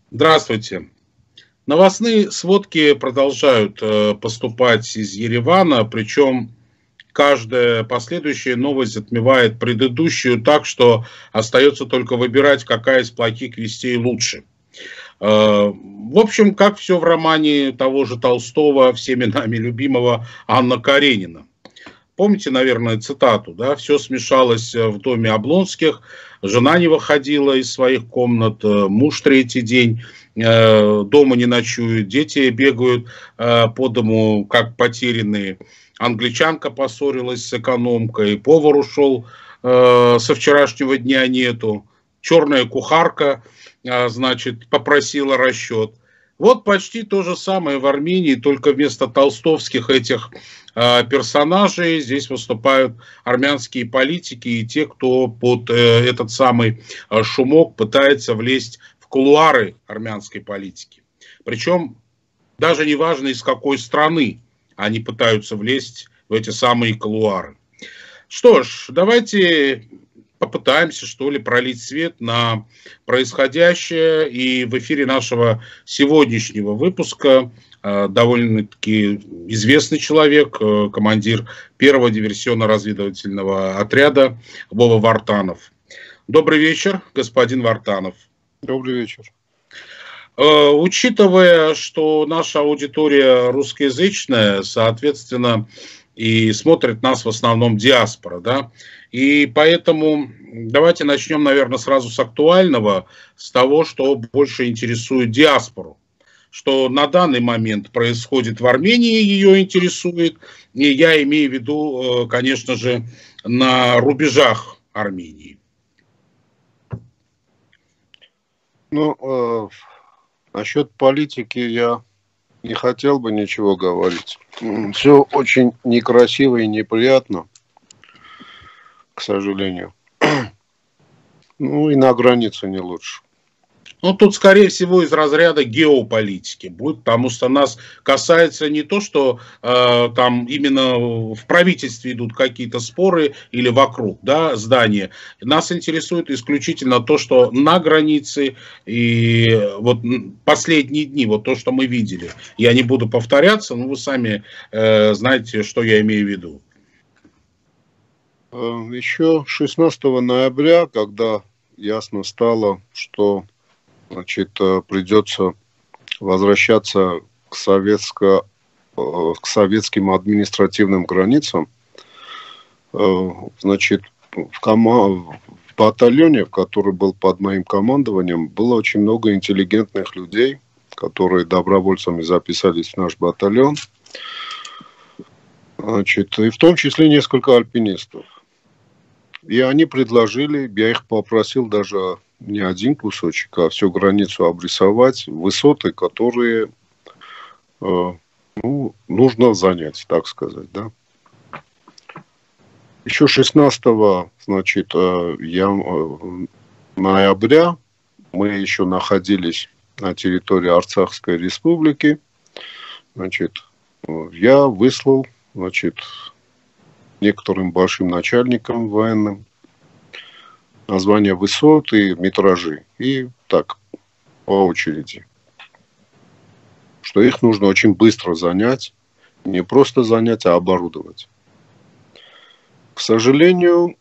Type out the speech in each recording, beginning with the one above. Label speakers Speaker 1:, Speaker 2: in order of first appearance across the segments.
Speaker 1: Здравствуйте. Новостные сводки продолжают поступать из Еревана, причем каждая последующая новость затмевает предыдущую так, что остается только выбирать, какая из плохих вестей лучше. В общем, как все в романе того же Толстого, всеми нами любимого Анна Каренина. Помните, наверное, цитату, да? Все смешалось в доме Облонских, жена не выходила из своих комнат, муж третий день дома не ночует, дети бегают по дому как потерянные, англичанка поссорилась с экономкой, повар ушел, со вчерашнего дня нету, черная кухарка, значит, попросила расчет. Вот почти то же самое в Армении, только вместо толстовских этих персонажей здесь выступают армянские политики и те, кто под этот самый шумок пытается влезть в кулуары армянской политики. Причем даже не важно, из какой страны они пытаются влезть в эти самые кулуары. Что ж, давайте попытаемся, что ли, пролить свет на происходящее. И в эфире нашего сегодняшнего выпуска довольно-таки известный человек, командир первого диверсионно-разведывательного отряда Вова Вартанов. Добрый вечер, господин Вартанов.
Speaker 2: Добрый вечер.
Speaker 1: Учитывая, что наша аудитория русскоязычная, соответственно, и смотрит нас в основном диаспора, да, и поэтому давайте начнем, наверное, сразу с актуального, с того, что больше интересует диаспору. Что на данный момент происходит в Армении, ее интересует, и я имею в виду, конечно же, на рубежах Армении.
Speaker 2: Ну, насчет политики я не хотел бы ничего говорить. Все очень некрасиво и неприятно, к сожалению. Ну, и на границе не лучше.
Speaker 1: Ну, тут, скорее всего, из разряда геополитики будет, потому что нас касается не то, что там именно в правительстве идут какие-то споры или вокруг, да, здания. Нас интересует исключительно то, что на границе и вот последние дни, вот то, что мы видели. Я не буду повторяться, но вы сами знаете, что я имею в виду.
Speaker 2: Еще 16 ноября, когда ясно стало, что придется возвращаться к советским административным границам. Значит, в батальоне, который был под моим командованием, было очень много интеллигентных людей, которые добровольцами записались в наш батальон. Значит, и в том числе несколько альпинистов. И они предложили, я их попросил даже не один кусочек, а всю границу обрисовать, высоты, которые нужно занять, так сказать, да. Еще 16 ноября мы еще находились на территории Арцахской республики. Значит, я выслал, некоторым большим начальникам военным названия высот и метражи. И так, по очереди. Что их нужно очень быстро занять. Не просто занять, а оборудовать. К сожалению,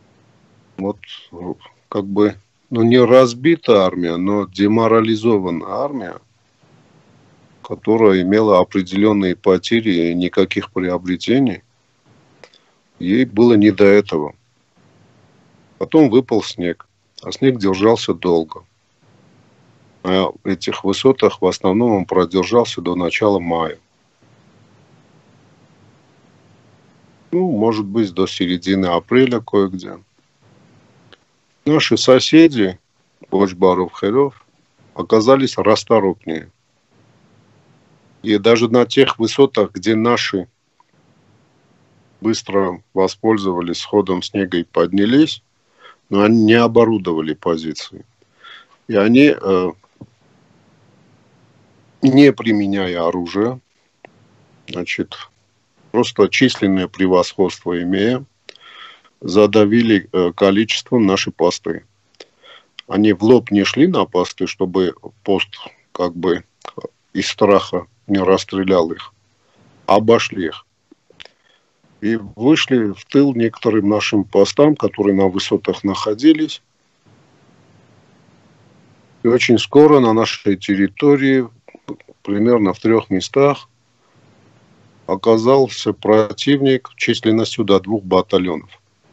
Speaker 2: не разбита армия, но деморализованная армия, которая имела определенные потери и никаких приобретений, ей было не до этого. Потом выпал снег, а снег держался долго. На этих высотах в основном он продержался до начала мая. Ну, может быть, до середины апреля кое-где. Наши соседи, Боч-Баров-Херев, оказались расторопнее. И даже на тех высотах, где наши быстро воспользовались сходом снега и поднялись, но они не оборудовали позиции. И они, не применяя оружие, просто численное превосходство имея, задавили количеством наши посты. Они в лоб не шли на посты, чтобы пост как бы из страха не расстрелял их, а обошли их. И вышли в тыл некоторым нашим постам, которые на высотах находились. И очень скоро на нашей территории, примерно в 3 местах, оказался противник численностью до 2 батальонов.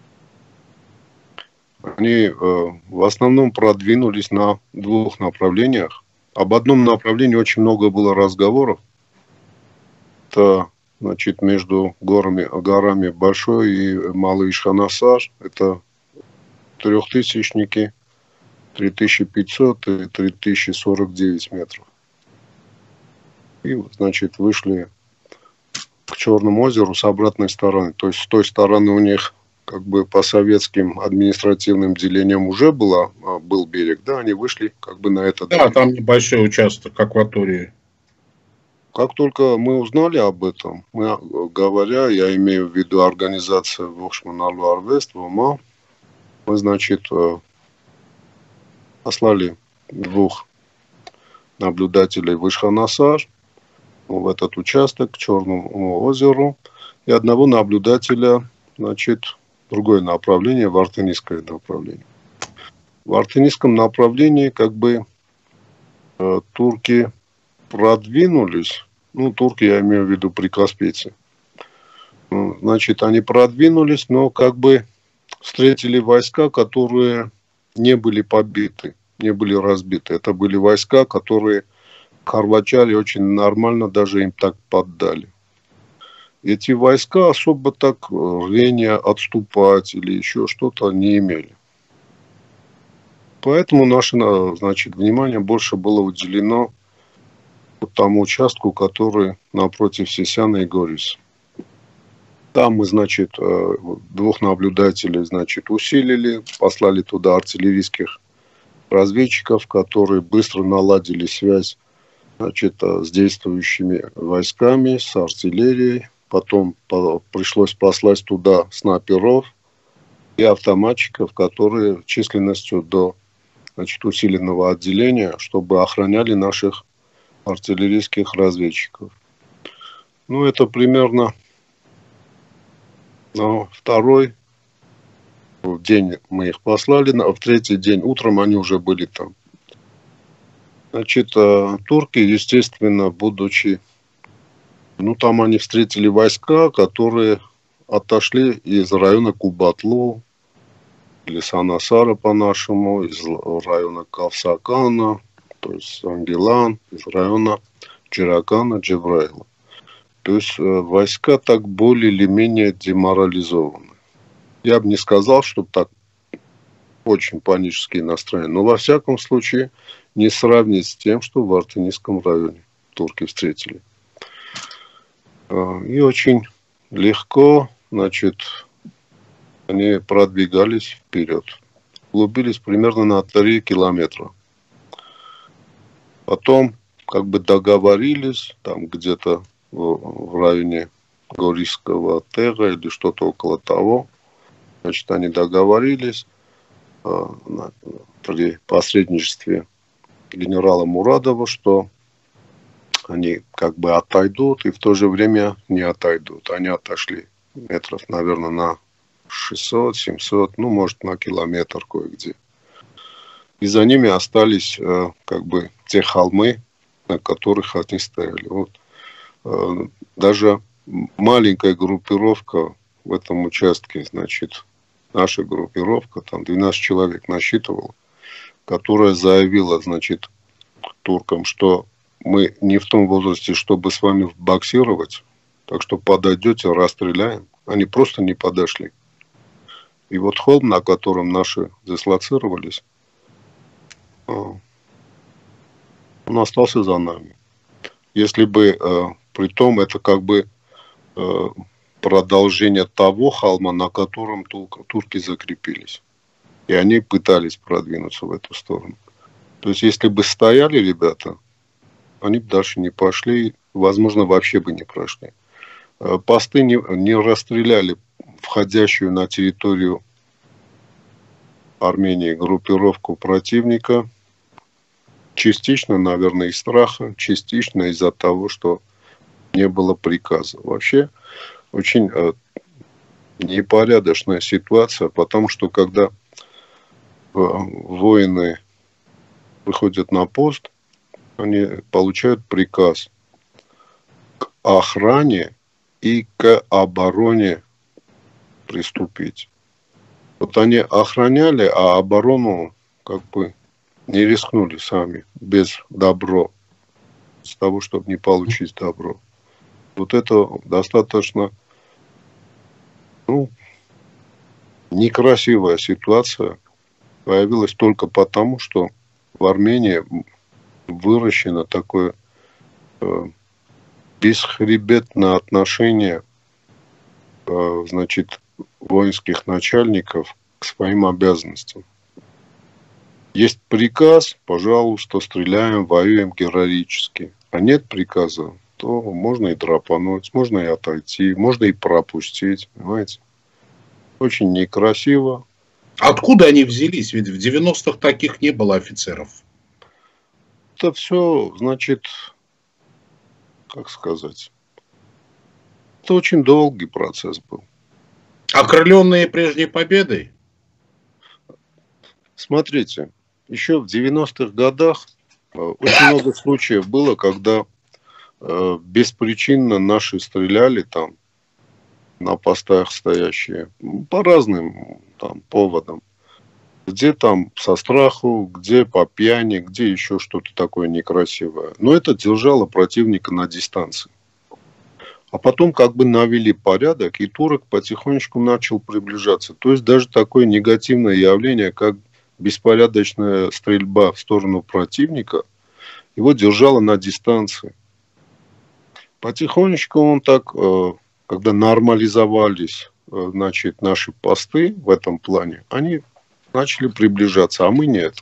Speaker 2: Они в основном продвинулись на 2 направлениях. Об одном направлении очень много было разговоров. Это, значит, между горами Большой и Малый Ишханасар. Это 3000-ники, 3500 и 3049 метров. И, значит, вышли к Черному озеру с обратной стороны. То есть с той стороны у них как бы по советским административным делениям уже был берег, да, они вышли как бы на этот
Speaker 1: Да, берег. Там небольшой участок акватории.
Speaker 2: Как только мы узнали об этом, говоря, я имею в виду организацию Вохшманалу Арвест, ВОМА, мы, значит, послали 2 наблюдателей в Ишханасар, в этот участок, к Черному озеру, и 1 наблюдателя, значит, другое направление, в Артенийское направление. В Артенийском направлении как бы турки продвинулись, ну, турки, я имею в виду прикаспийцы, значит, они продвинулись, но как бы встретили войска, которые не были побиты, не были разбиты. Это были войска, которые хорвачане очень нормально даже им так поддали. Эти войска особо так рвения отступать или еще что-то не имели. Поэтому наше, значит, внимание больше было уделено тому участку, который напротив Сисяна и Гориса. Там мы, значит, 2 наблюдателей, значит, усилили, послали туда артиллерийских разведчиков, которые быстро наладили связь, значит, с действующими войсками, с артиллерией. Потом пришлось послать туда снайперов и автоматчиков, которые численностью до, значит, усиленного отделения, чтобы охраняли наших артиллерийских разведчиков. Ну, это примерно на 2-й день мы их послали, в 3-й день утром они уже были там. Значит, турки, естественно, будучи, ну, там они встретили войска, которые отошли из района Кубатлу, или Санасара по-нашему, из района Кавсакана, то есть Ангелан, из района Чиракана, Джебраила. То есть войска так более или менее деморализованы. Я бы не сказал, что так очень панические настроения, но во всяком случае не сравнить с тем, что в Артенийском районе турки встретили. И очень легко, значит, они продвигались вперед. Углубились примерно на 3 километра. Потом как бы договорились, там где-то в районе Горийского Тега или что-то около того. Значит, они договорились при посредничестве генерала Мурадова, что они как бы отойдут и в то же время не отойдут. Они отошли метров, наверное, на 600-700, ну, может, на километр кое-где. И за ними остались как бы те холмы, на которых они стояли. Вот. Даже маленькая группировка в этом участке, значит, наша группировка, там 12 человек насчитывала, которая заявила, значит, туркам, что мы не в том возрасте, чтобы с вами боксировать, так что подойдете, расстреляем. Они просто не подошли. И вот холм, на котором наши дислоцировались, он остался за нами. Если бы, притом, это как бы продолжение того холма, на котором турки закрепились. И они пытались продвинуться в эту сторону. То есть, если бы стояли ребята, они бы дальше не пошли, возможно, вообще бы не прошли. Посты не расстреляли входящую на территорию Армении группировку противника. Частично, наверное, из страха, частично из-за того, что не было приказа. Вообще, очень непорядочная ситуация, потому что когда воины выходят на пост, они получают приказ к охране и к обороне приступить. Вот они охраняли, а оборону как бы не рискнули сами, без добро, с того, чтобы не получить добро. Вот это достаточно, некрасивая ситуация появилась только потому, что в Армении выращено такое бесхребетное отношение, значит, воинских начальников к своим обязанностям. Есть приказ, пожалуйста, стреляем, воюем героически. А нет приказа, то можно и драпануть, можно и отойти, можно и пропустить, понимаете? Очень некрасиво.
Speaker 1: Откуда они взялись? Ведь в 90-х таких не было офицеров.
Speaker 2: Это все, значит, как сказать, это очень долгий процесс был.
Speaker 1: Окрыленные прежней победой?
Speaker 2: Смотрите, еще в 90-х годах очень много случаев было, когда беспричинно наши стреляли там на постах стоящие по разным там поводам. Где там со страху, где по пьяни, где еще что-то такое некрасивое. Но это держало противника на дистанции. А потом как бы навели порядок, и турок потихонечку начал приближаться. То есть даже такое негативное явление, как беспорядочная стрельба в сторону противника, его держало на дистанции. Потихонечку он так, когда нормализовались, значит, наши посты в этом плане, они начали приближаться, а мы нет.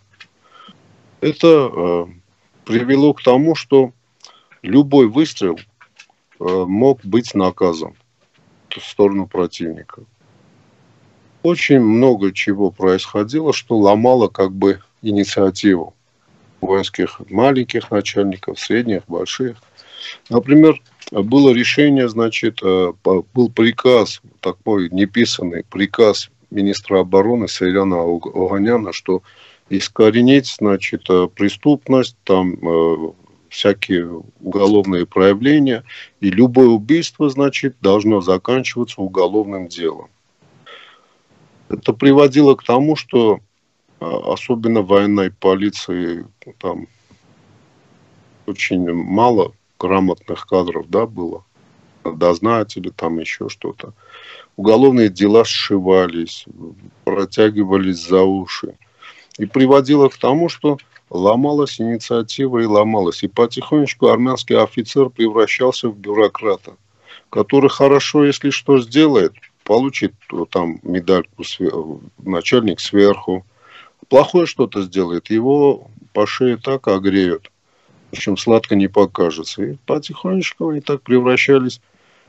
Speaker 2: Это привело к тому, что любой выстрел мог быть наказан в сторону противника. Очень много чего происходило, что ломало как бы инициативу воинских маленьких начальников, средних, больших. Например, было решение, значит, был приказ, такой неписанный приказ министра обороны Сейрана Оганяна, что искоренить, значит, преступность, там всякие уголовные проявления, и любое убийство, значит, должно заканчиваться уголовным делом. Это приводило к тому, что особенно в военной полиции там очень мало грамотных кадров, да, было. Дознатели, там еще что-то. Уголовные дела сшивались, протягивались за уши. И приводило к тому, что ломалась инициатива и ломалась. И потихонечку армянский офицер превращался в бюрократа, который хорошо, если что сделает, получит там медальку начальник сверху. Плохое что-то сделает, его по шее так огреют. Причем сладко не покажется. И потихонечку они так превращались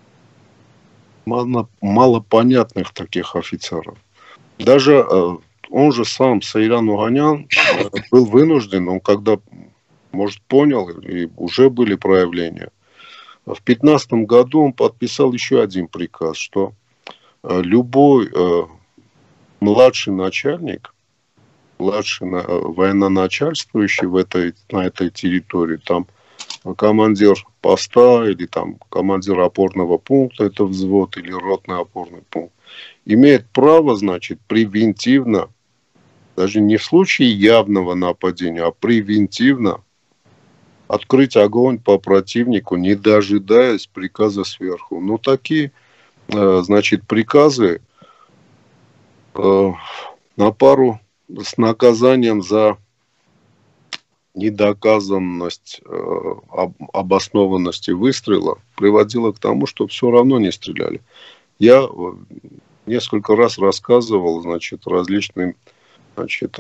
Speaker 2: в малопонятных таких офицеров. Даже он же сам, Сейран Оганян, был вынужден, он когда, может, понял, и уже были проявления, в 2015 году он подписал еще один приказ, что любой младший начальник, младший военноначальствующий на этой территории, там командир поста или там командир опорного пункта, это взвод или ротный опорный пункт, имеет право, значит, превентивно, даже не в случае явного нападения, а превентивно открыть огонь по противнику, не дожидаясь приказа сверху. Но такие, значит, приказы на пару с наказанием за недоказанность обоснованности выстрела приводило к тому, что все равно не стреляли. Я несколько раз рассказывал, значит, различным, значит,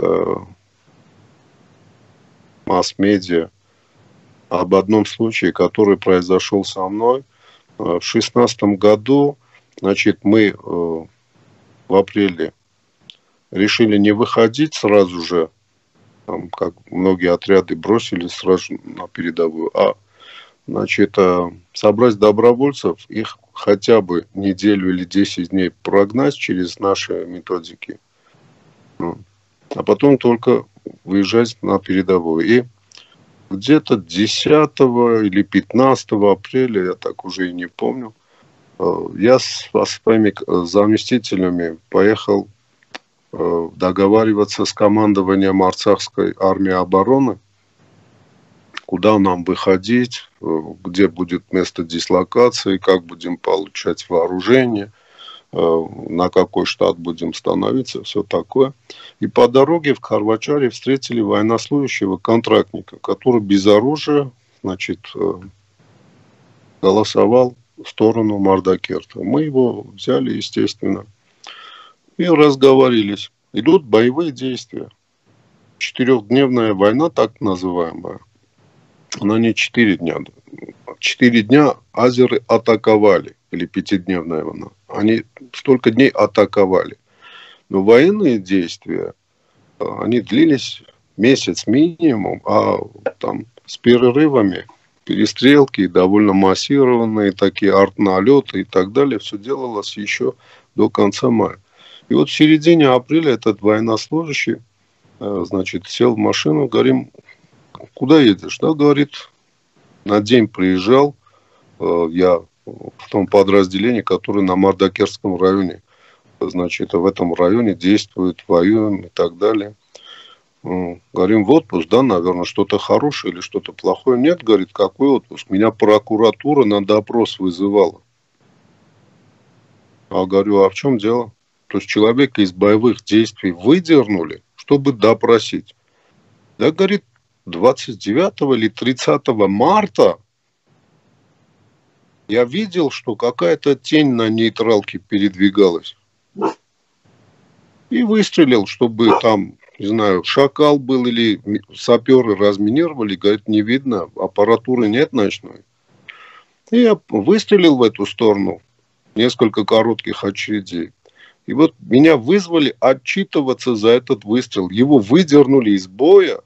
Speaker 2: масс-медиа об одном случае, который произошел со мной. В 2016 году, значит, мы в апреле решили не выходить сразу же, там, как многие отряды бросили сразу на передовую, а значит, собрать добровольцев, их хотя бы неделю или 10 дней прогнать через наши методики, а потом только выезжать на передовую. И где-то 10 или 15 апреля, я так уже и не помню, я со своими заместителями поехал договариваться с командованием Арцахской армии обороны, куда нам выходить, где будет место дислокации, как будем получать вооружение, на какой штат будем становиться, все такое. И по дороге в Карвачаре встретили военнослужащего контрактника, который без оружия, значит, голосовал в сторону Мардакерта. Мы его взяли, естественно, и разговорились. Идут боевые действия. 4-дневная война, так называемая. Она не 4 дня. 4 дня азеры атаковали. Или 5-дневная война. Они столько дней атаковали. Но военные действия, они длились месяц минимум, а там с перерывами, перестрелки, довольно массированные такие артналеты и так далее. Все делалось еще до конца мая. И вот в середине апреля этот военнослужащий, значит, сел в машину, говорим, куда едешь? Да, говорит, на день приезжал, я в том подразделении, которое на Мардакерском районе, значит, в этом районе действует, воюем и так далее. Говорим, в отпуск, да, наверное, что-то хорошее или что-то плохое. Нет, говорит, какой отпуск? Меня прокуратура на допрос вызывала. А говорю, а в чем дело? То есть человека из боевых действий выдернули, чтобы допросить. Да, говорит, 29 или 30 марта я видел, что какая-то тень на нейтралке передвигалась. И выстрелил, чтобы там, не знаю, шакал был или саперы разминировали. Говорит, не видно, аппаратуры нет ночной. И я выстрелил в эту сторону. Несколько коротких очередей. И вот меня вызвали отчитываться за этот выстрел. Его выдернули из боя.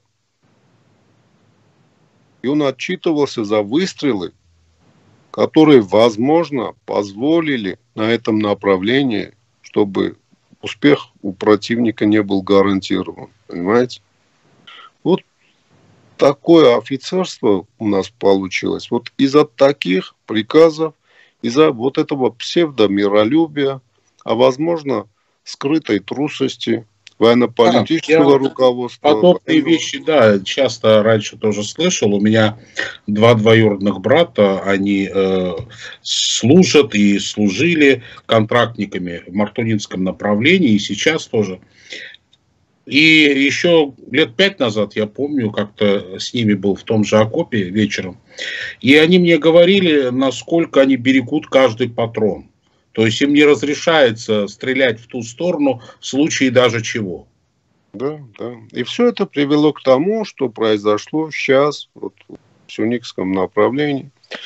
Speaker 2: И он отчитывался за выстрелы, которые, возможно, позволили на этом направлении, чтобы успех у противника не был гарантирован. Понимаете? Вот такое офицерство у нас получилось. Вот из-за таких приказов, из-за вот этого псевдомиролюбия, а возможно, скрытой трусости военно-политического руководства.
Speaker 1: Подобные вещи, да, часто раньше тоже слышал. У меня 2 двоюродных брата, они служат и служили контрактниками в Мартунинском направлении, и сейчас тоже. И еще лет 5 назад, я помню, как-то с ними был в том же окопе вечером, и они мне говорили, насколько они берегут каждый патрон. То есть им не разрешается стрелять в ту сторону в случае даже чего.
Speaker 2: Да, да. И все это привело к тому, что произошло сейчас вот, в Сюникском направлении.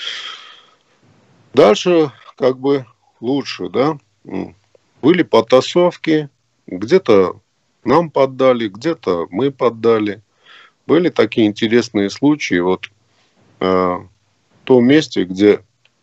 Speaker 2: Дальше как бы лучше, да. Были потасовки, где-то нам поддали, где-то мы поддали. Были такие интересные случаи. Вот в том месте, где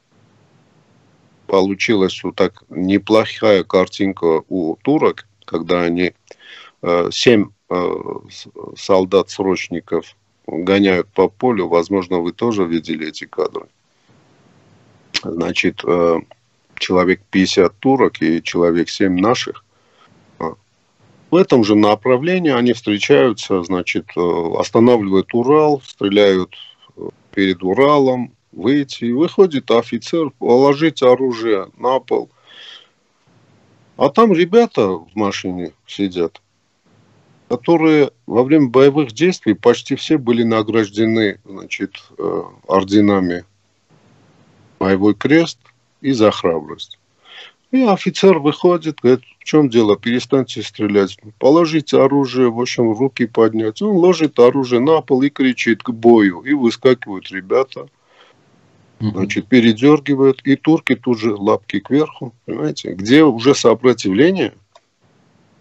Speaker 2: получилась вот так неплохая картинка у турок, когда они 7 солдат-срочников гоняют по полю. Возможно, вы тоже видели эти кадры. Значит, человек 50 турок и человек 7 наших. В этом же направлении они встречаются, значит, останавливают Урал, стреляют перед Уралом, выйти. И выходит офицер, положить оружие на пол. А там ребята в машине сидят, которые во время боевых действий почти все были награждены, значит, орденами «Боевой крест» и «За храбрость». И офицер выходит, говорит, в чем дело, перестаньте стрелять, положите оружие, в общем, руки поднять. Он ложит оружие на пол и кричит к бою. И выскакивают ребята, значит, передергивают, и турки тут же лапки кверху, понимаете, где уже сопротивление.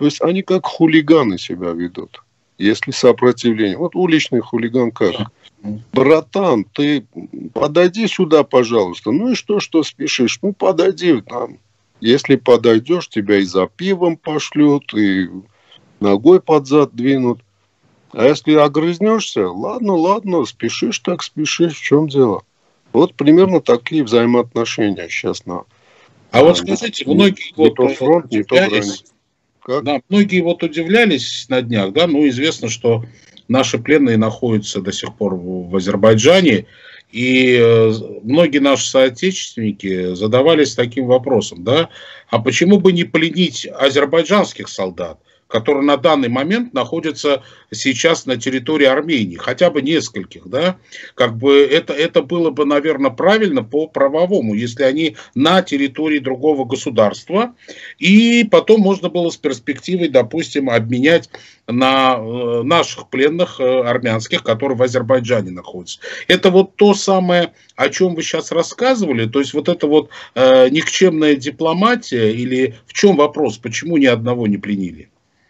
Speaker 2: То есть они как хулиганы себя ведут. Если сопротивление. Вот уличный хулиган как? Братан, ты подойди сюда, пожалуйста. Ну и что спешишь? Ну подойди там. Если подойдешь, тебя и за пивом пошлют, и ногой под зад двинут. А если огрызнешься, ладно, спешишь так спешишь, в чем дело? Вот примерно такие взаимоотношения сейчас
Speaker 1: А вот скажите, многие
Speaker 2: не то фронт, не то граница.
Speaker 1: Да, многие вот удивлялись на днях, да, ну известно, что наши пленные находятся до сих пор в Азербайджане, и многие наши соотечественники задавались таким вопросом, да, а почему бы не пленить азербайджанских солдат, которые на данный момент находятся сейчас на территории Армении, хотя бы нескольких, да, как бы это было бы, наверное, правильно по правовому, если они на территории другого государства, и потом можно было с перспективой, допустим, обменять на наших пленных армянских, которые в Азербайджане находятся. Это вот то самое, о чем вы сейчас рассказывали, то есть вот это вот никчемная дипломатия, или в чем вопрос, почему ни одного не пленили?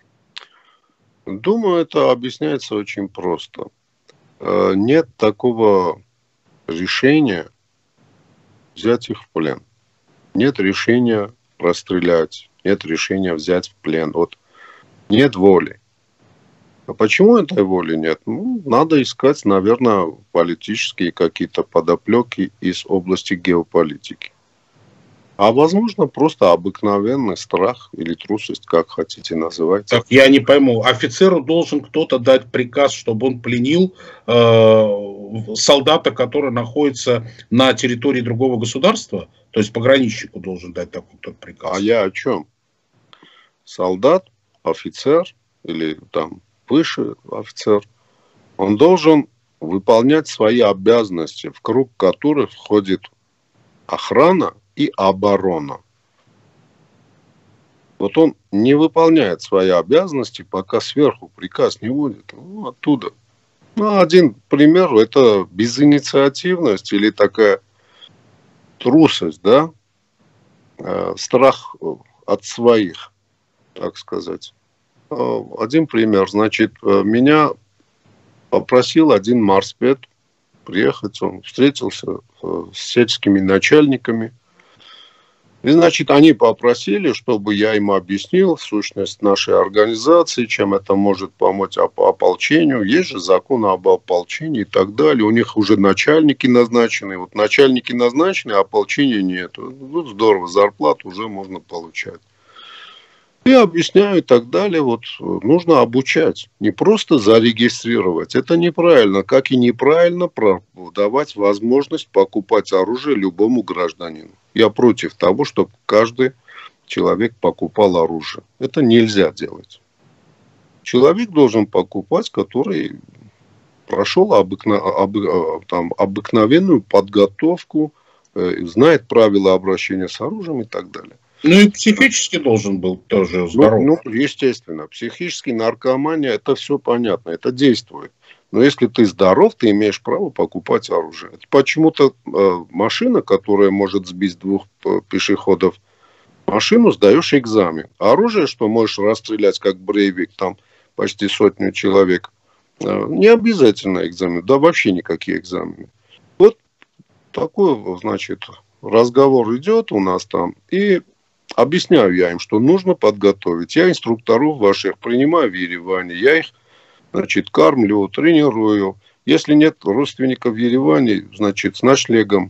Speaker 2: Думаю, это объясняется очень просто. Нет такого решения взять их в плен. Нет решения расстрелять. Нет решения взять в плен. Вот нет воли. А почему этой воли нет? Ну, надо искать, наверное, политические какие-то подоплеки из области геополитики. А возможно, просто обыкновенный страх или трусость, как хотите называть.
Speaker 1: Так, я не пойму, офицеру должен кто-то дать приказ, чтобы он пленил солдата, который находится на территории другого государства? То есть пограничнику должен дать такой кто-то приказ?
Speaker 2: А я о чем? Солдат, офицер или там выше офицер, он должен выполнять свои обязанности, в круг которых входит охрана и оборона. Вот он не выполняет свои обязанности, пока сверху приказ не будет. Ну, оттуда. Ну, один пример, это безинициативность или такая трусость, да? Страх от своих, так сказать. Один пример. Значит, меня попросил один морспед приехать. Он встретился с сельскими начальниками. И, значит, они попросили, чтобы я им объяснил сущность нашей организации, чем это может помочь ополчению. Есть же закон об ополчении и так далее. У них уже начальники назначены. Вот начальники назначены, а ополчения нет. Ну, здорово, зарплату уже можно получать. И объясняю и так далее. Вот нужно обучать. Не просто зарегистрировать. Это неправильно. Как и неправильно давать возможность покупать оружие любому гражданину. Я против того, чтобы каждый человек покупал оружие. Это нельзя делать. Человек должен покупать, который прошел обыкновенную подготовку, знает правила обращения с оружием и так далее.
Speaker 1: Ну и психически должен был тоже здоров.
Speaker 2: Ну, естественно. Психически наркомания, это все понятно, это действует. Но если ты здоров, ты имеешь право покупать оружие. Почему-то машина, которая может сбить двух пешеходов, машину сдаешь экзамен. А оружие, что можешь расстрелять как Брейвик, там почти 100 человек, не обязательно экзамен. Да вообще никакие экзамены. Вот такой, значит, разговор идет у нас там. И объясняю я им, что нужно подготовить. Я инструкторов ваших принимаю в Ереване. Я их, значит, кормлю, тренирую. Если нет родственников в Ереване, значит, с ночлегом.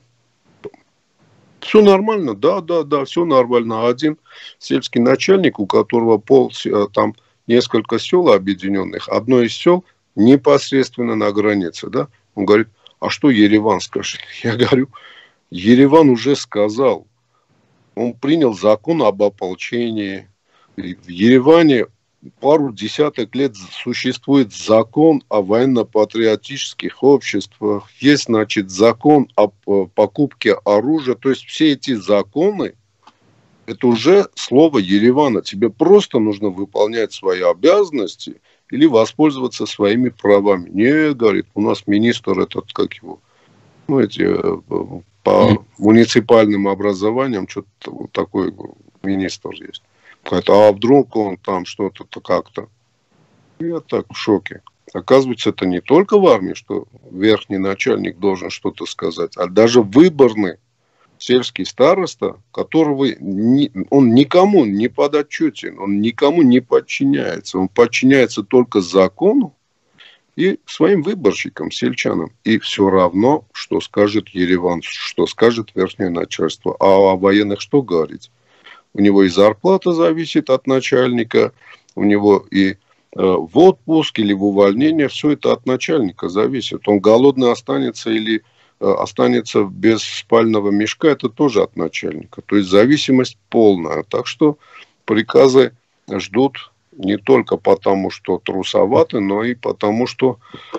Speaker 2: Все нормально? Да, все нормально. Один сельский начальник, у которого там несколько сел объединенных, одно из сел непосредственно на границе, да? Он говорит, а что Ереван скажет? Я говорю, Ереван уже сказал. Он принял закон об ополчении. В Ереване пару десяток лет существует закон о военно-патриотических обществах. Есть, значит, закон о покупке оружия. То есть все эти законы, это уже слово Еревана. Тебе просто нужно выполнять свои обязанности или воспользоваться своими правами. Не, говорит, у нас министр этот, как его, ну, эти... по муниципальным образованиям, что-то вот такой министр есть. А вдруг он там что-то как-то. Я так в шоке. Оказывается, это не только в армии, что верхний начальник должен что-то сказать, а даже выборный сельский староста, которого он никому не подотчетен, он никому не подчиняется. Он подчиняется только закону и своим выборщикам, сельчанам. И все равно, что скажет Ереван, что скажет верхнее начальство. А о военных что говорить? У него и зарплата зависит от начальника, у него и в отпуск или в увольнение, все это от начальника зависит. Он голодный останется или останется без спального мешка, это тоже от начальника. То есть зависимость полная. Так что приказы ждут не только потому, что трусоваты, но и потому, что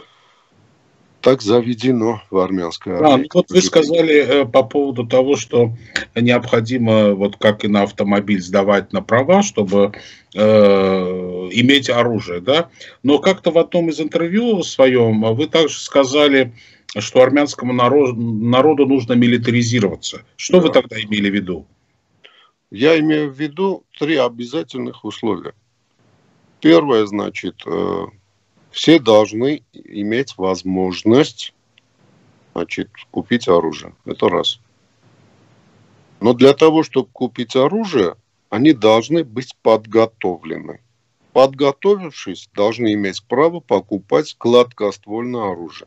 Speaker 2: так заведено в армянской армии.
Speaker 1: Ну вот вы сказали по поводу того, что необходимо, вот как и на автомобиль, сдавать на права, чтобы иметь оружие, да? Но как-то в одном из интервью своем вы также сказали, что армянскому народу нужно милитаризироваться. Что вы тогда имели в виду?
Speaker 2: Я имею в виду 3 обязательных условия. Первое, значит, все должны иметь возможность, значит, купить оружие. Это раз. Но для того, чтобы купить оружие, они должны быть подготовлены. Подготовившись, должны иметь право покупать гладкоствольное оружие.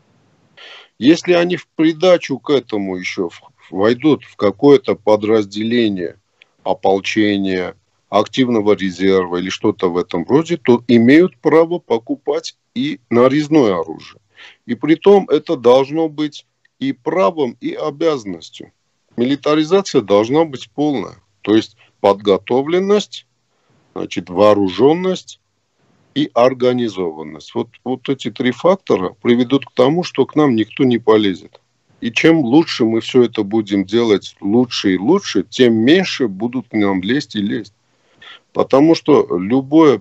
Speaker 2: Если они в придачу к этому еще войдут в какое-то подразделение ополчения, активного резерва или что-то в этом роде, то имеют право покупать и нарезное оружие. И притом это должно быть и правом, и обязанностью. Милитаризация должна быть полная. То есть подготовленность, значит, вооруженность и организованность. Вот эти 3 фактора приведут к тому, что к нам никто не полезет. И чем лучше мы все это будем делать лучше и лучше, тем меньше будут к нам лезть и лезть. Потому что любое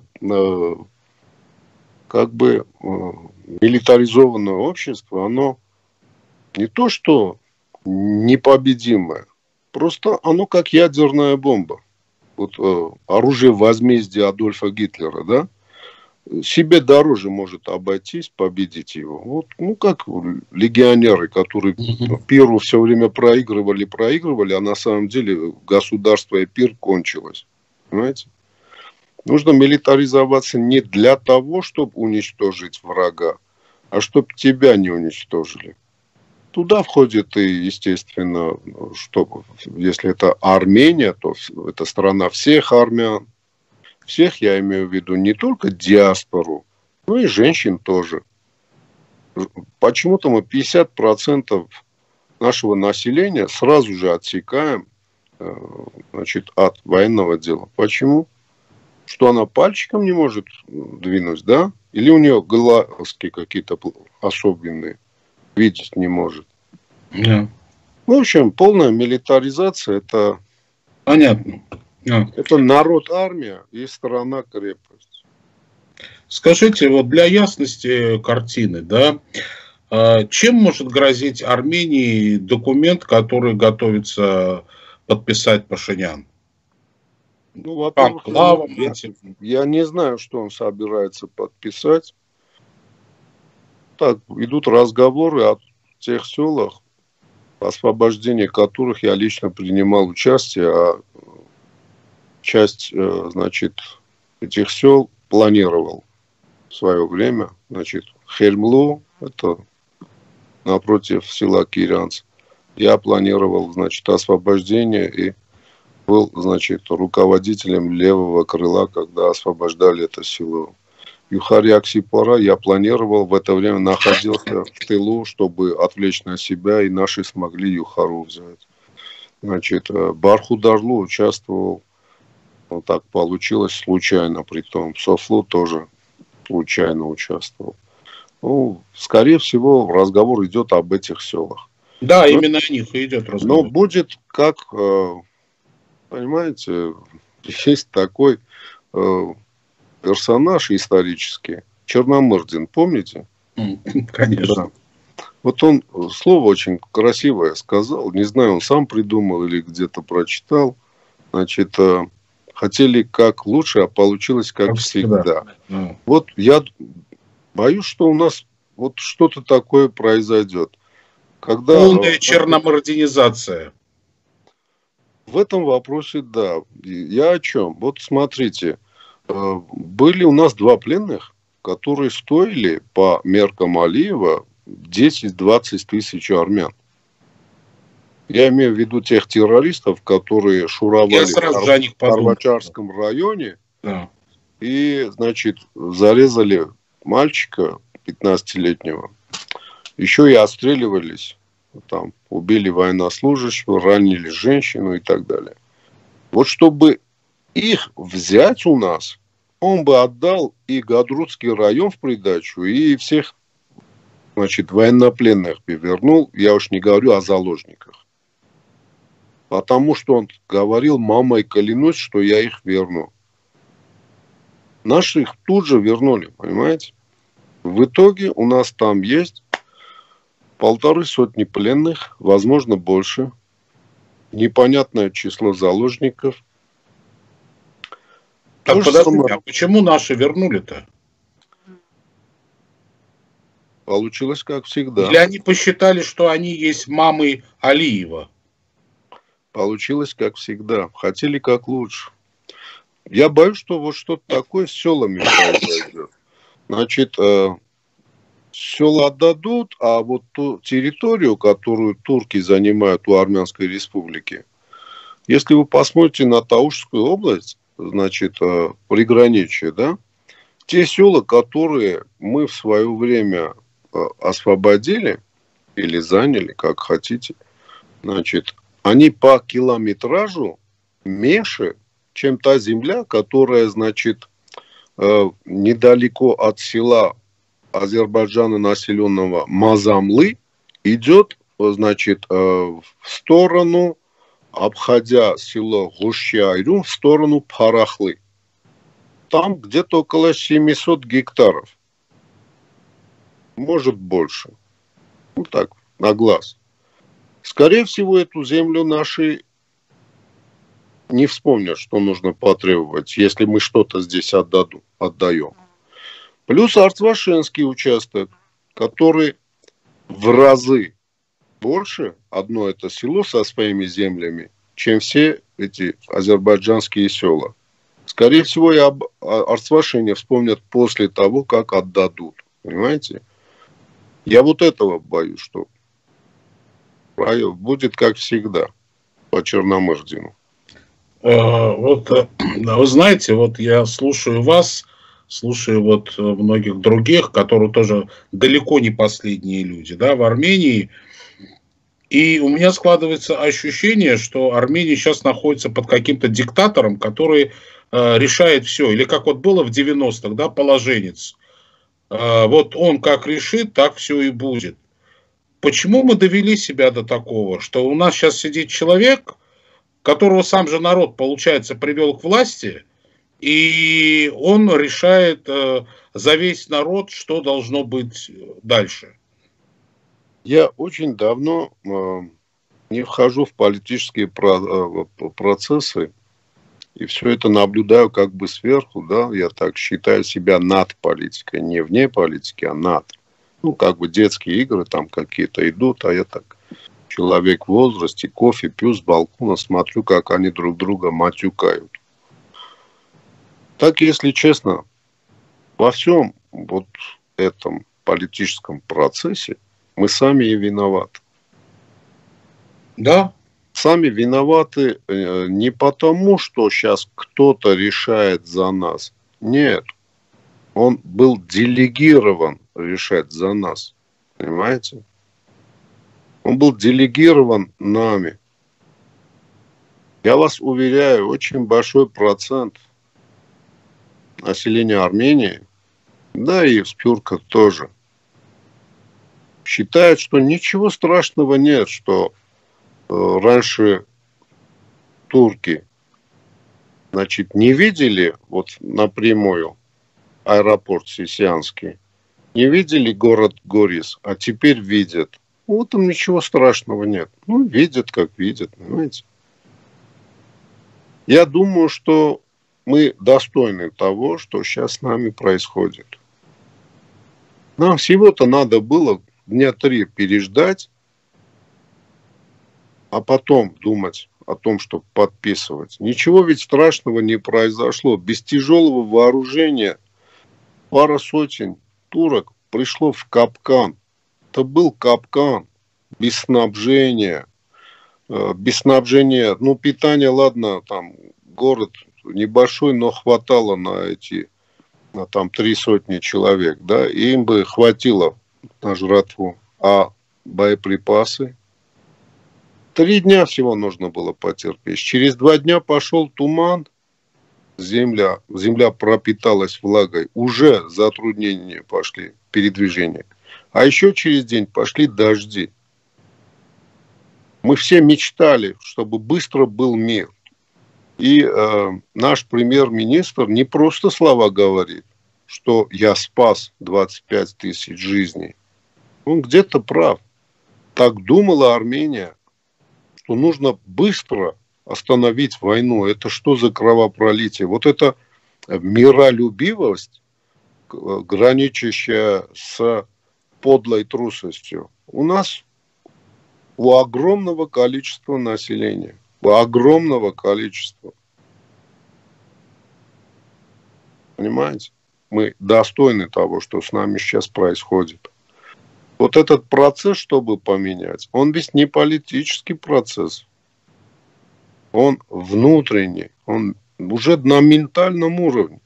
Speaker 2: милитаризованное общество, оно не то что непобедимое, просто оно как ядерная бомба. Вот оружие возмездия Адольфа Гитлера, да? Себе дороже может обойтись, победить его. Вот, как легионеры, которые Пиру все время проигрывали, а на самом деле государство и Пир кончилось. Понимаете? Нужно милитаризоваться не для того, чтобы уничтожить врага, а чтобы тебя не уничтожили. Туда входит и, естественно, если это Армения, то это страна всех армян. Всех я имею в виду не только диаспору, но и женщин тоже. Почему-то мы 50% нашего населения сразу же отсекаем, значит, от военного дела. Почему? Что она пальчиком не может двинуть, да? Или у нее глазки какие-то особенные, видеть не может.
Speaker 1: Yeah.
Speaker 2: В общем, полная милитаризация – это...
Speaker 1: Понятно. Yeah.
Speaker 2: Это народ-армия и страна-крепость.
Speaker 1: Скажите, вот для ясности картины, да, чем может грозить Армении документ, который готовится подписать Пашинян?
Speaker 2: Во-первых, я не знаю, что он собирается подписать. Так, идут разговоры о тех селах, освобождении которых я лично принимал участие, а часть, значит, этих сел планировал в свое время. Значит, Хельмлу, это напротив села Кирянц. Я планировал, значит, освобождение и был, значит, руководителем левого крыла, когда освобождали это село. Юхаряк-Сипора я планировал, в это время находился в тылу, чтобы отвлечь на себя, и наши смогли Юхару взять. Значит, Бархударлу участвовал, вот так получилось случайно, притом Софлу тоже случайно участвовал. Скорее всего, разговор идет об этих селах.
Speaker 1: Да, именно о них и идет разговор.
Speaker 2: Но будет как, понимаете, есть такой персонаж исторический, Черномырдин, помните?
Speaker 1: Конечно.
Speaker 2: Да. Вот он слово очень красивое сказал, не знаю, он сам придумал или где-то прочитал. Значит, хотели как лучше, а получилось как всегда. Вот я боюсь, что у нас вот что-то такое произойдет. Когда,
Speaker 1: полная черномординизация.
Speaker 2: В этом вопросе, да. Я о чем? Вот смотрите, были у нас два пленных, которые стоили по меркам Алиева 10-20 тысяч армян. Я имею в виду тех террористов, которые шуровали в Карвачарском районе.
Speaker 1: Да.
Speaker 2: И, значит, зарезали мальчика 15-летнего. Еще и отстреливались. Там убили военнослужащего, ранили женщину и так далее. Вот чтобы их взять у нас, он бы отдал и Гадрутский район в придачу, и всех, значит, военнопленных бы вернул. Я уж не говорю о заложниках. Потому что он говорил: мамой клянусь, что я их верну. Наши их тут же вернули, понимаете? В итоге у нас там есть 150 пленных, возможно, больше. Непонятное число заложников.
Speaker 1: Так, подождите, а почему наши вернули-то?
Speaker 2: Получилось как всегда.
Speaker 1: Или они посчитали, что они есть мамы Алиева?
Speaker 2: Получилось как всегда. Хотели как лучше. Я боюсь, что вот что-то такое с селами произойдет. Значит, села отдадут, а вот ту территорию, которую турки занимают у Армянской Республики, если вы посмотрите на Таушскую область, значит, приграничье, да, те села, которые мы в свое время освободили или заняли, как хотите, значит, они по километражу меньше, чем та земля, которая, значит, недалеко от села Азербайджана населенного Мазамлы идет, значит, в сторону, обходя село Гущайру, в сторону Парахлы. Там где-то около 700 гектаров. Может больше. Ну так, на глаз. Скорее всего, эту землю наши не вспомнят, что нужно потребовать, если мы что-то здесь отдаем. Плюс Артвашинский участок, который в разы больше, одно это село со своими землями, чем все эти азербайджанские села. Скорее всего, и об Артвашине вспомнят после того, как отдадут. Понимаете? Я вот этого боюсь, что будет как всегда по Черномырдину.
Speaker 1: Вот, вы знаете, вот я слушаю вас, слушаю вот многих других, которые тоже далеко не последние люди, да, в Армении. И у меня складывается ощущение, что Армения сейчас находится под каким-то диктатором, который решает все. Или как вот было в 90-х, да, положенец. Вот он как решит, так все и будет. Почему мы довели себя до такого, что у нас сейчас сидит человек, которого сам же народ, получается, привел к власти, и он решает за весь народ, что должно быть дальше?
Speaker 2: Я очень давно не вхожу в политические процессы, и все это наблюдаю как бы сверху, да, я так считаю себя над политикой, не вне политики, а над. Ну, как бы детские игры там какие-то идут, а я так, человек в возрасте, кофе пью с балкона, смотрю, как они друг друга матюкают. Так, если честно, во всем вот этом политическом процессе мы сами и виноваты.
Speaker 1: Да.
Speaker 2: Сами виноваты не потому, что сейчас кто-то решает за нас. Нет. Он был делегирован решать за нас. Понимаете? Он был делегирован нами. Я вас уверяю, очень большой процент населения Армении, да и в Спюрках тоже, считает, что ничего страшного нет, что раньше турки, значит, не видели вот напрямую аэропорт Сисянский, не видели город Горис, а теперь видят. Вот там ничего страшного нет. Ну, видят, как видят, понимаете. Я думаю, что мы достойны того, что сейчас с нами происходит. Нам всего-то надо было дня 3 переждать, а потом думать о том, чтобы подписывать. Ничего ведь страшного не произошло. Без тяжелого вооружения пара сотен турок пришло в капкан. Это был капкан. Без снабжения. Ну, питание, ладно, там город небольшой, но хватало на там 3 сотни человек, да, и им бы хватило на жратву. А боеприпасы? 3 дня всего нужно было потерпеть. Через 2 дня пошел туман, земля пропиталась влагой, уже затруднения пошли, передвижения. А еще через день пошли дожди. Мы все мечтали, чтобы быстро был мир. И наш премьер-министр не просто слова говорит, что я спас 25 тысяч жизней. Он где-то прав. Так думала Армения, что нужно быстро остановить войну. Это что за кровопролитие? Вот это миролюбивость, граничащая с подлой трусостью. У нас у огромного количества населения. У огромного количества. Понимаете? Мы достойны того, что с нами сейчас происходит. Вот этот процесс, чтобы поменять, он ведь не политический процесс. Он внутренний. Он уже на ментальном уровне.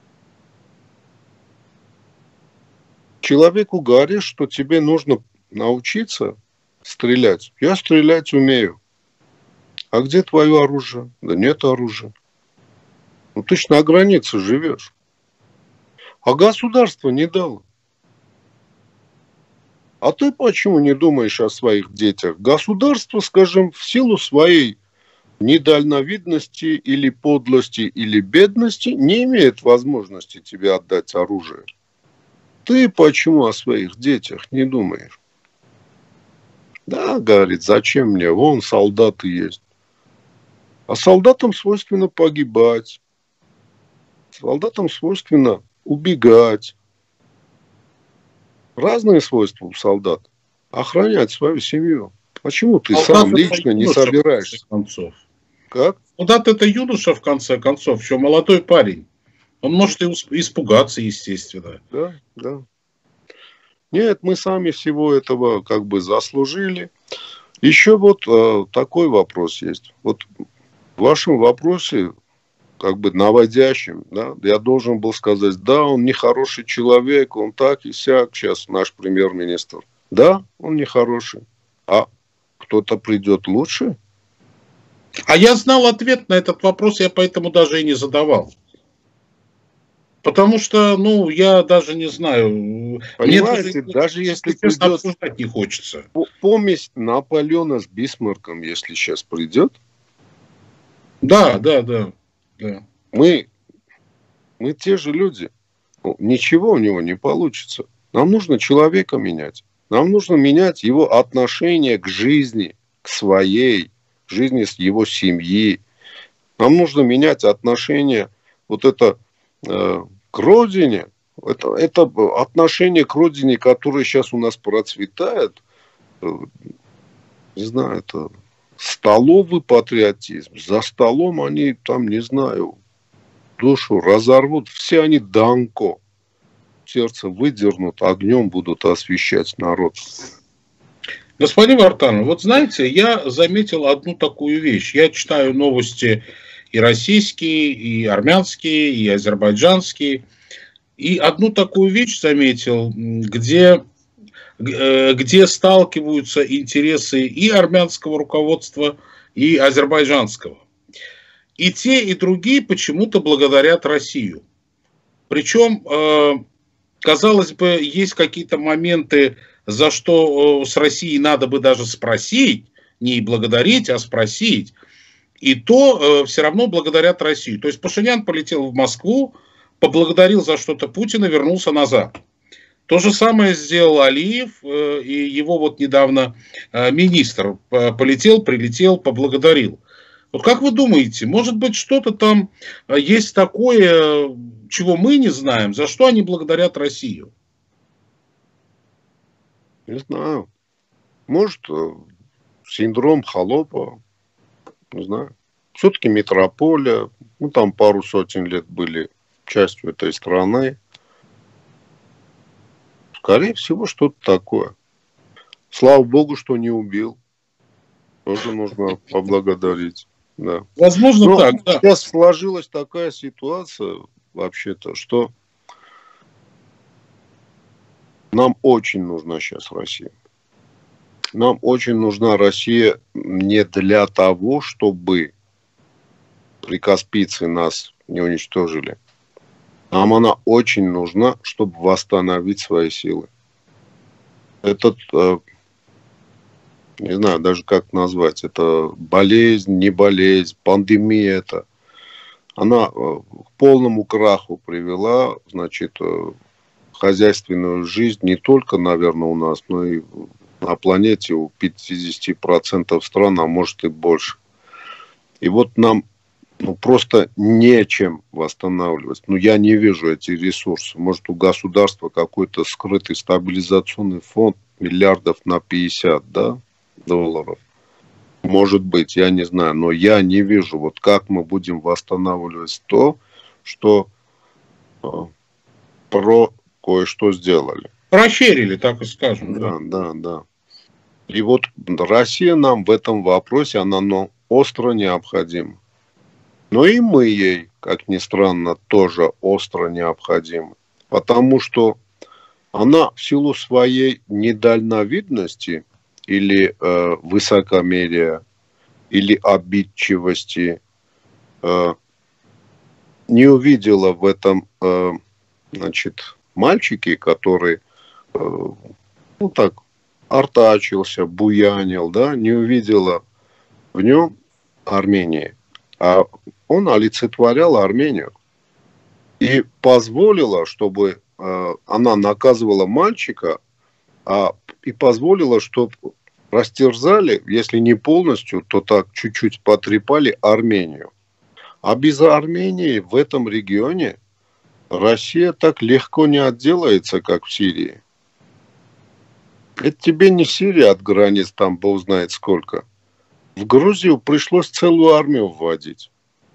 Speaker 2: Человеку говоришь, что тебе нужно научиться стрелять. Я стрелять умею. А где твое оружие? Да нет оружия. Ну ты ж на границе живешь. А государство не дало. А ты почему не думаешь о своих детях? Государство, скажем, в силу своей недальновидности или подлости или бедности не имеет возможности тебе отдать оружие. Ты почему о своих детях не думаешь? Да, говорит, зачем мне? Вон солдаты есть. А солдатам свойственно погибать. Солдатам свойственно убегать. Разные свойства у солдат. Охранять свою семью. Почему ты сам лично не собираешься?
Speaker 1: Как? Солдат это юноша, в конце концов, еще молодой парень. Он может испугаться, естественно.
Speaker 2: Да, да. Нет, мы сами всего этого как бы заслужили. Еще вот такой вопрос есть. Вот в вашем вопросе, как бы наводящим, да, я должен был сказать, да, он нехороший человек, он так и сяк, сейчас наш премьер-министр. Да, он нехороший. А кто-то придет лучше?
Speaker 1: А я знал ответ на этот вопрос, я поэтому даже и не задавал. Потому что, ну, я даже не знаю.
Speaker 2: Понимаете, даже если придет...
Speaker 1: обсуждать не хочется.
Speaker 2: Помесь Наполеона с Бисмарком, если сейчас придет.
Speaker 1: Да.
Speaker 2: Мы те же люди. Ничего у него не получится. Нам нужно человека менять. Нам нужно менять его отношение к жизни, к своей жизни с его семьи. Нам нужно менять отношение вот это к родине. Это отношение к родине, которое сейчас у нас процветает. Не знаю, это столовый патриотизм. За столом они там, не знаю, душу разорвут. Все они данко. Сердце выдернут, огнем будут освещать народ.
Speaker 1: Господин Вартанов, вот знаете, я заметил одну такую вещь. Я читаю новости и российские, и армянские, и азербайджанские. И одну такую вещь заметил, где сталкиваются интересы и армянского руководства, и азербайджанского. И те, и другие почему-то благодарят Россию. Причем, казалось бы, есть какие-то моменты, за что с Россией надо бы даже спросить, не благодарить, а спросить. И то все равно благодарят Россию. То есть Пашинян полетел в Москву, поблагодарил за что-то Путина, вернулся назад. То же самое сделал Алиев, и его вот недавно министр прилетел, поблагодарил. Вот как вы думаете, может быть, что-то там есть такое, чего мы не знаем, за что они благодарят Россию?
Speaker 2: Не знаю. Может, синдром холопа, не знаю. Все-таки метрополия, ну, там пару сотен лет были частью этой страны. Скорее всего, что-то такое. Слава богу, что не убил. Тоже нужно поблагодарить. Да.
Speaker 1: Возможно,
Speaker 2: Но
Speaker 1: так, да.
Speaker 2: сейчас сложилась такая ситуация, вообще-то, что нам очень нужна сейчас Россия. Нам очень нужна Россия не для того, чтобы прикаспийцы нас не уничтожили. Нам она очень нужна, чтобы восстановить свои силы. Этот, не знаю даже как назвать, это болезнь, не болезнь, пандемия это. Она к полному краху привела, значит, хозяйственную жизнь не только, наверное, у нас, но и на планете у 50% стран, а может и больше. И вот нам просто нечем восстанавливать. Я не вижу эти ресурсы. Может, у государства какой-то скрытый стабилизационный фонд миллиардов на 50, да, долларов. Может быть, я не знаю, но я не вижу, вот как мы будем восстанавливать то, что про кое-что сделали.
Speaker 1: Прощерили, так и скажем.
Speaker 2: Да. И вот Россия нам в этом вопросе, она остро необходима. Но и мы ей, как ни странно, тоже остро необходимы. Потому что она в силу своей недальновидности или высокомерия, или обидчивости не увидела в этом мальчике, который артачился, буянил, да, не увидела в нем Армении. А он олицетворял Армению. И позволила, чтобы она наказывала мальчика, и позволила, чтобы растерзали, если не полностью, то так чуть-чуть потрепали Армению. А без Армении в этом регионе Россия так легко не отделается, как в Сирии. Это тебе не Сирия от границ, там бог знает сколько. В Грузию пришлось целую армию вводить,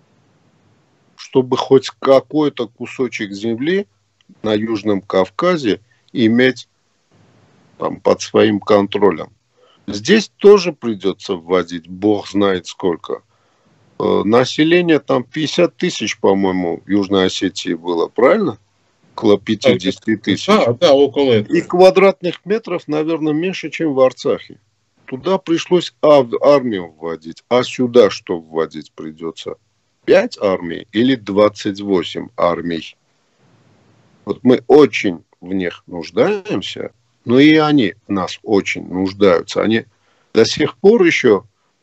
Speaker 2: чтобы хоть какой-то кусочек земли на Южном Кавказе иметь там под своим контролем. Здесь тоже придется вводить, бог знает сколько. Население там 50 тысяч, по-моему, в Южной Осетии было, правильно? Около 50 тысяч.
Speaker 1: Да, около этого.
Speaker 2: И квадратных метров, наверное, меньше, чем в Арцахе. Туда пришлось армию вводить. А сюда что вводить придется? 5 армий или 28 армий? Вот мы очень в них нуждаемся, но и они в нас очень нуждаются. Они до сих пор еще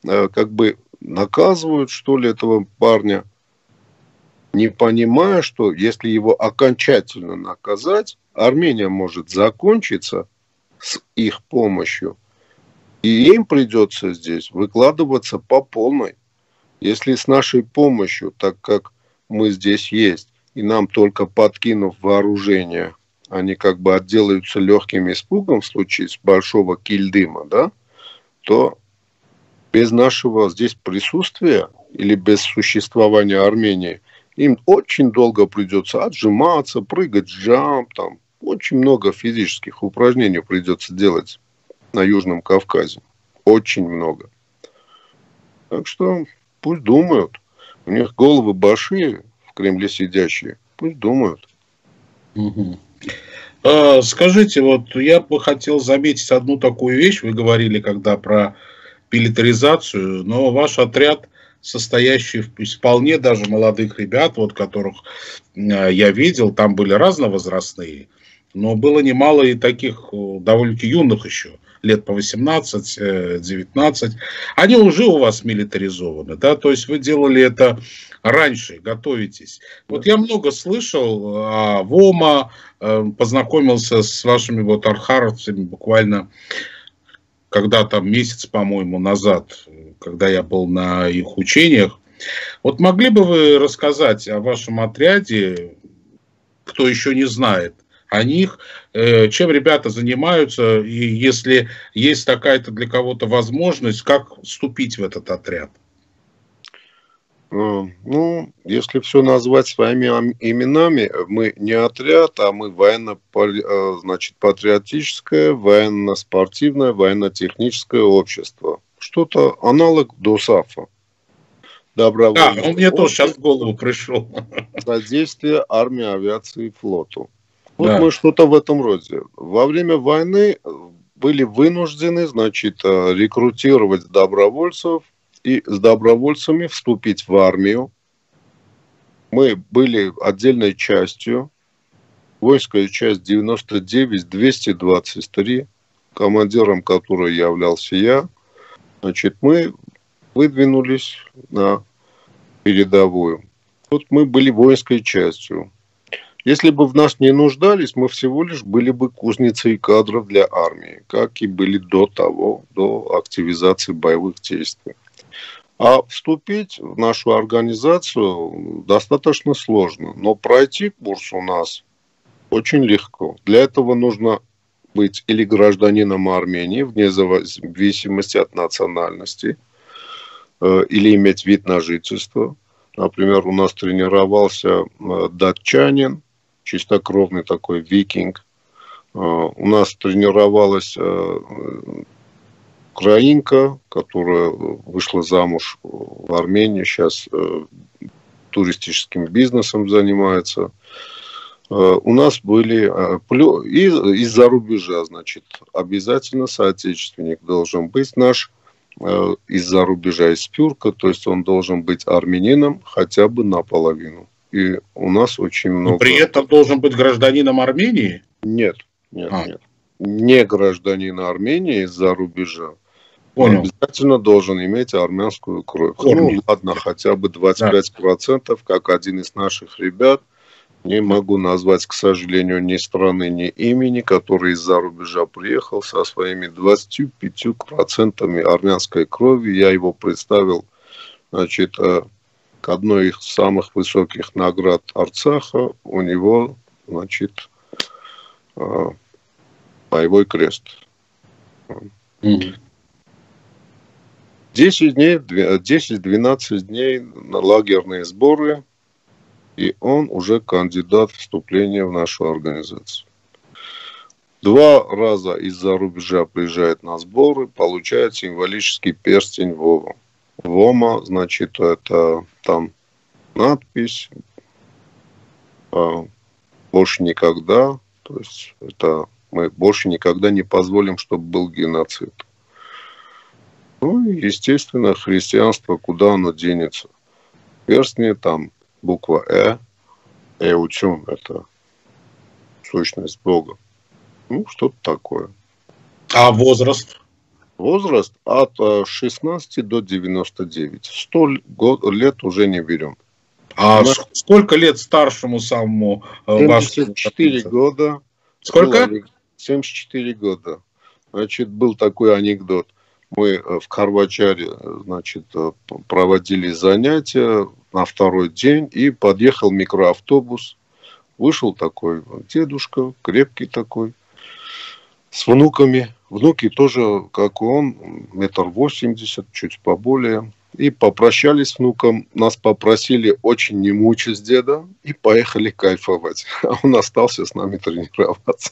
Speaker 2: наказывают, что ли, этого парня, не понимая, что если его окончательно наказать, Армения может закончиться с их помощью. И им придется здесь выкладываться по полной. Если с нашей помощью, так как мы здесь есть, и нам только подкинув вооружение, они отделаются легким испугом в случае с большого кильдыма, да, то без нашего здесь присутствия или без существования Армении им очень долго придется отжиматься, прыгать джамп, там очень много физических упражнений придется делать на Южном Кавказе. Очень много. Так что пусть думают. У них головы большие в Кремле сидящие. Пусть думают.
Speaker 1: Угу. Скажите, вот я бы хотел заметить одну такую вещь. Вы говорили, когда про милитаризацию, но ваш отряд, состоящий из вполне даже молодых ребят, вот которых я видел, там были разновозрастные, но было немало и таких довольно-таки юных еще, лет по 18-19. Они уже у вас милитаризованы, да, то есть вы делали это раньше, готовитесь. Вот я много слышал о ВОМА, познакомился с вашими вот архаровцами буквально когда там месяц, по-моему, назад, когда я был на их учениях. Вот могли бы вы рассказать о вашем отряде, кто еще не знает о них, чем ребята занимаются, и если есть такая-то для кого-то возможность, как вступить в этот отряд?
Speaker 2: Ну, если все назвать своими именами, мы не отряд, а мы патриотическое, военно-спортивное, военно-техническое общество. Что-то аналог ДОСАФа.
Speaker 1: Да,
Speaker 2: Добровольное
Speaker 1: он мне тоже сейчас в
Speaker 2: общество
Speaker 1: голову пришел.
Speaker 2: содействия армии, авиации и флоту. Вот
Speaker 1: Да.
Speaker 2: мы что-то в этом роде. Во время войны были вынуждены, рекрутировать добровольцев и с добровольцами вступить в армию. Мы были отдельной частью, воинская часть 99-223, командиром которой являлся я. Мы выдвинулись на передовую. Вот мы были воинской частью. Если бы в нас не нуждались, мы всего лишь были бы кузницей кадров для армии, как и были до того, до активизации боевых действий. А вступить в нашу организацию достаточно сложно, но пройти курс у нас очень легко. Для этого нужно быть или гражданином Армении, вне зависимости от национальности, или иметь вид на жительство. Например, у нас тренировался датчанин, чистокровный такой викинг. У нас тренировалась украинка, которая вышла замуж в Армении, сейчас туристическим бизнесом занимается. У нас были из-за рубежа, обязательно соотечественник должен быть наш из-за рубежа, из Пюрка, то есть он должен быть армянином хотя бы наполовину. И у нас очень много...
Speaker 1: Но при этом должен быть гражданином Армении?
Speaker 2: Нет. Не гражданин Армении из-за рубежа.
Speaker 1: Понял.
Speaker 2: Обязательно должен иметь армянскую кровь.
Speaker 1: Корни.
Speaker 2: Ладно, хотя бы 25%, как один из наших ребят. Не могу назвать, к сожалению, ни страны, ни имени, который из-за рубежа приехал со своими 25% армянской крови. Я его представил, к одной из самых высоких наград Арцаха. У него, боевой крест. 10-12 дней на лагерные сборы, и он уже кандидат вступления в нашу организацию. 2 раза из-за рубежа приезжает на сборы, получает символический перстень ВОМА. ВОМА, это там надпись «Больше никогда», то есть это мы больше никогда не позволим, чтобы был геноцид. Ну и, естественно, христианство, куда оно денется? Перстни, там буква Эучун, это сущность Бога. Ну, что-то такое.
Speaker 1: А возраст?
Speaker 2: Возраст от 16 до 99. 100 лет уже не берем.
Speaker 1: А сколько лет старшему самому?
Speaker 2: 74 года.
Speaker 1: Сколько?
Speaker 2: 74 года. Был такой анекдот. Мы в Карвачаре, проводили занятия на второй день, и подъехал микроавтобус. Вышел такой дедушка, крепкий такой, с внуками. Внуки тоже, как и он, 1,80 м, чуть поболее. И попрощались с внуком. Нас попросили очень не мучить деда, и поехали кайфовать. А он остался с нами тренироваться.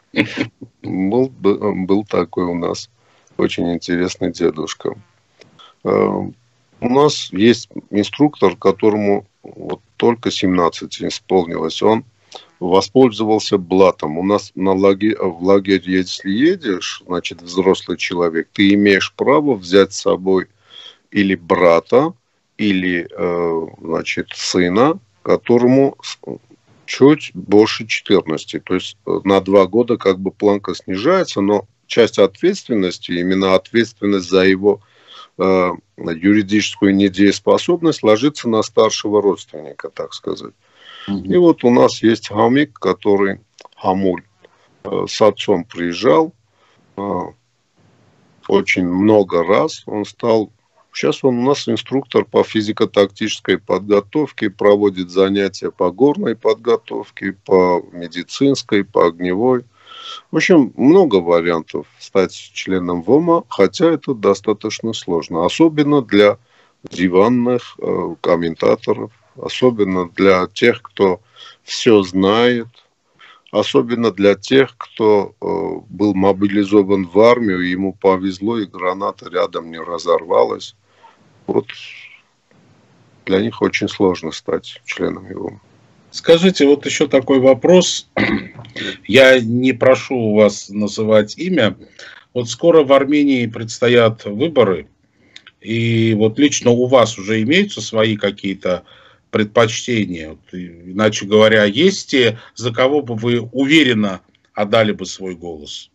Speaker 2: Был такой у нас очень интересный дедушка. У нас есть инструктор, которому вот только 17 исполнилось. Он воспользовался блатом. У нас в лагерь, если едешь, взрослый человек, ты имеешь право взять с собой или брата, или сына, которому чуть больше 14. То есть на 2 года планка снижается, но часть ответственности, именно ответственность за его юридическую недееспособность, ложится на старшего родственника, так сказать. И вот у нас есть Хамик, который, Хамуль, с отцом приезжал очень много раз. Он стал Сейчас он у нас инструктор по физико-тактической подготовке, проводит занятия по горной подготовке, по медицинской, по огневой. В общем, много вариантов стать членом ВОМа, хотя это достаточно сложно. Особенно для диванных комментаторов, особенно для тех, кто все знает, особенно для тех, кто был мобилизован в армию, ему повезло, и граната рядом не разорвалась. Вот для них очень сложно стать членом ВОМа.
Speaker 1: Скажите, вот еще такой вопрос. Я не прошу у вас называть имя. Вот скоро в Армении предстоят выборы. И вот лично у вас уже имеются свои какие-то предпочтения? Вот, иначе говоря, есть те, за кого бы вы уверенно отдали бы свой голос?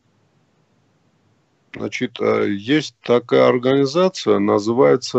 Speaker 2: Значит, есть такая организация, называется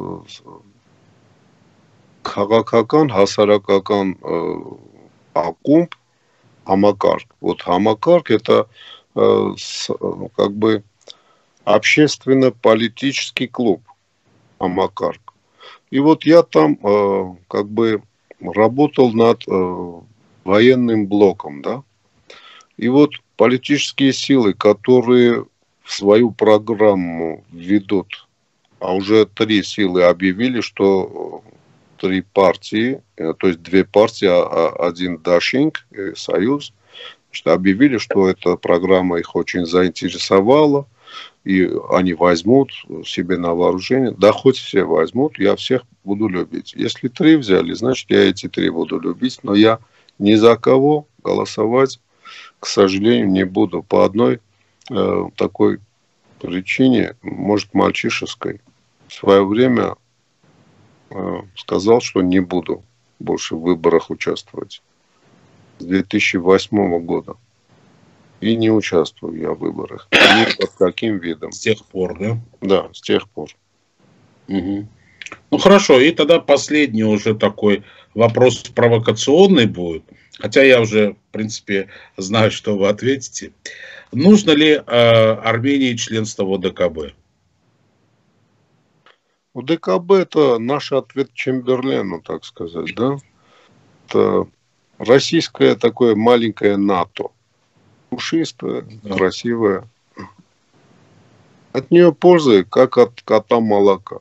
Speaker 2: Քաղաքական հասարակական акумб Хамакарк. Вот Хамакарк это как бы общественно-политический клуб Хамакарк. И вот я там как бы работал над военным блоком, да. И вот политические силы, которые в свою программу ведут, а уже 3 силы объявили, что 3 партии, то есть 2 партии, один Дашинг, Союз, объявили, что эта программа их очень заинтересовала, и они возьмут себе на вооружение. Да хоть все возьмут, я всех буду любить. Если 3 взяли, значит, я эти 3 буду любить, но я ни за кого голосовать, к сожалению, не буду. По одной такой причине, может, мальчишеской. В свое время сказал, что не буду больше в выборах участвовать. С 2008 года. И не участвую я в выборах. Ни под каким видом.
Speaker 1: С тех пор, да?
Speaker 2: Да, с тех пор.
Speaker 1: Угу. Ну хорошо, и тогда последний уже такой вопрос провокационный будет. Хотя я уже, в принципе, знаю, что вы ответите. Нужно ли Армении членство в ОДКБ?
Speaker 2: ОДКБ это наш ответ Чемберлену, так сказать, да? Это российское такое маленькое НАТО. Пушистое, да. Красивое. От нее пользы, как от кота молока.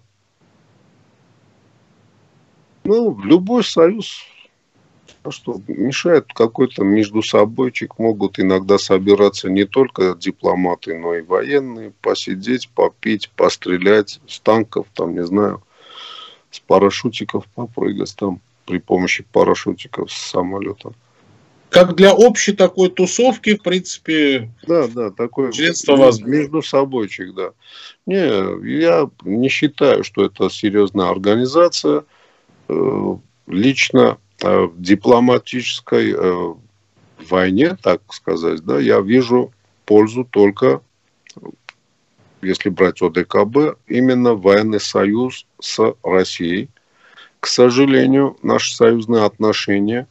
Speaker 2: Ну, любой союз, что мешает какой-то междусобойчик, могут иногда собираться не только дипломаты, но и военные, посидеть, попить, пострелять с танков, там, не знаю, с парашютиков попрыгать там при помощи парашютиков с самолета.
Speaker 1: Как для общей такой тусовки, в принципе,
Speaker 2: да, такой
Speaker 1: членство возможно.
Speaker 2: Между собойчик, да. Не, я не считаю, что это серьезная организация. Лично в дипломатической войне, так сказать, да, я вижу пользу только, если брать ОДКБ, именно военный союз с Россией. К сожалению, наши союзные отношения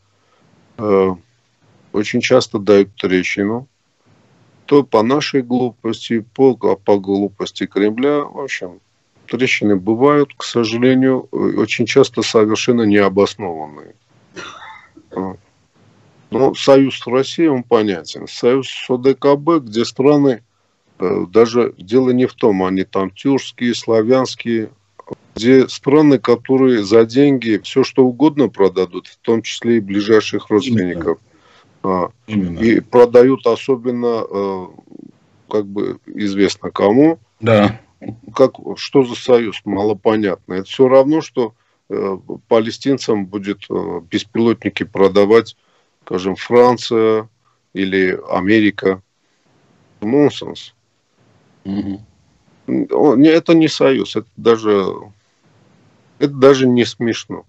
Speaker 2: очень часто дают трещину. То по нашей глупости, по глупости Кремля. В общем, трещины бывают, к сожалению, очень часто совершенно необоснованные. Но союз с Россией, он понятен. Союз с ОДКБ, где страны, даже дело не в том, они там тюркские, славянские, где страны, которые за деньги все что угодно продадут, в том числе и ближайших родственников. Именно. И продают особенно, как бы известно кому.
Speaker 1: Да.
Speaker 2: Что за союз? Малопонятно. Это все равно, что палестинцам будет беспилотники продавать, скажем, Франция или Америка. Нонсенс. Угу. Это не союз, это даже не смешно.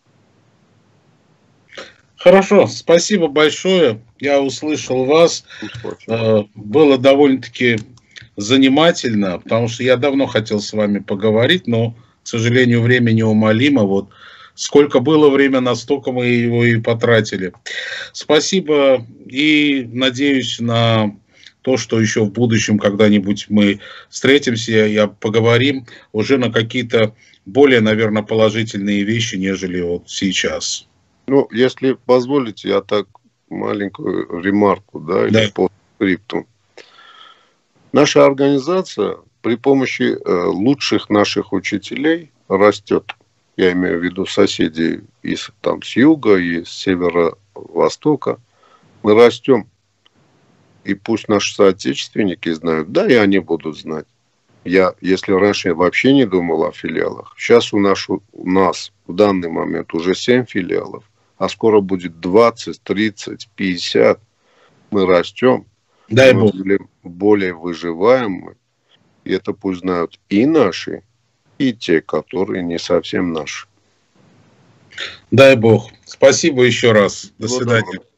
Speaker 1: Хорошо, спасибо большое. Я услышал вас. Было довольно-таки занимательно, потому что я давно хотел с вами поговорить, но, к сожалению, время неумолимо. Вот сколько было время, настолько мы его и потратили. Спасибо и надеюсь на то, что еще в будущем когда-нибудь мы встретимся и поговорим уже на какие-то более, наверное, положительные вещи, нежели вот сейчас.
Speaker 2: Ну, если позволите, я так маленькую ремарку, да, или по скрипту. Наша организация при помощи лучших наших учителей растет. Я имею в виду соседей там, с юга и с северо-востока. Мы растем. И пусть наши соотечественники знают, да, и они будут знать. Если раньше я вообще не думал о филиалах, сейчас у нас в данный момент уже 7 филиалов, а скоро будет 20, 30, 50. Мы растем.
Speaker 1: Дай Бог.
Speaker 2: Более выживаемы. И это пусть знают и наши, и те, которые не совсем наши.
Speaker 1: Дай Бог. Спасибо еще раз. До свидания.